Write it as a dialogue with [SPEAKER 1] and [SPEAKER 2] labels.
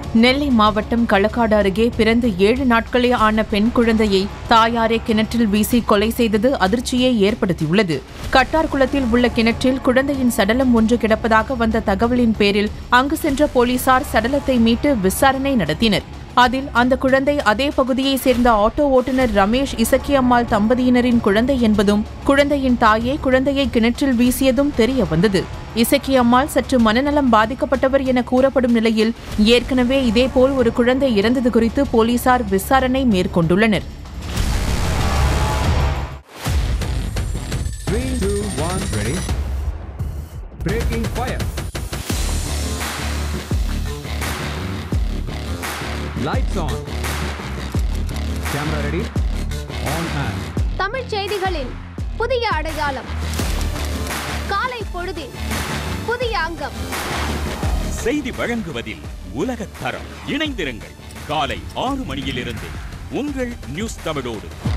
[SPEAKER 1] நெல்லை மாவட்டம் களக்காடு அருகே பிறந்து 7 நாட்களே ஆன பெண் குழந்தையை தாயாரே கிணற்றில் வீசி கொலை செய்தது அதிர்ச்சியை ஏற்படுத்தியுள்ளது. கட்டார்குளத்தில் உள்ள கிணற்றில் குழந்தையின் சடலம் ஒன்று கிடப்பதாக வந்த தகவலின் பேரில் அங்கு சென்ற போலீசார் சடலத்தை மீட்டு விசாரணை நடத்தினர். அதில் அந்த குழந்தை அதே பகுதியைச் சேர்ந்த ஆட்டோ ஓட்டுநர் ரமேஷ் இசக்கியம்மாள் தம்பதியினரின் குழந்தை என்பதும் குழந்தையின் தாயே குழந்தையை கிணற்றில் வீசியதும் தெரிய வந்தது. இசக்கியம்மாள் சற்று மனநலம் பாதிக்கப்பட்டவர் என கூறப்படும் நிலையில் ஏற்கனவே இதேபோல் ஒரு குழந்தை இறந்தது குறித்து போலீசார் விசாரணை மேற்கொண்டுள்ளனர்.
[SPEAKER 2] 3, 2, 1, ready. Breaking fire. Lights on. Camera ready. On and.
[SPEAKER 3] Tamil செய்திகளின் புதிய அடையாளம். காலை பொழுதில் புதிய அங்கம்.
[SPEAKER 4] செய்தி வழங்குவதில் உலகத் தரம். இணைந்திருங்கள். காலை 6 மணியிலிருந்து உங்கள் நியூஸ் தமிழோடு.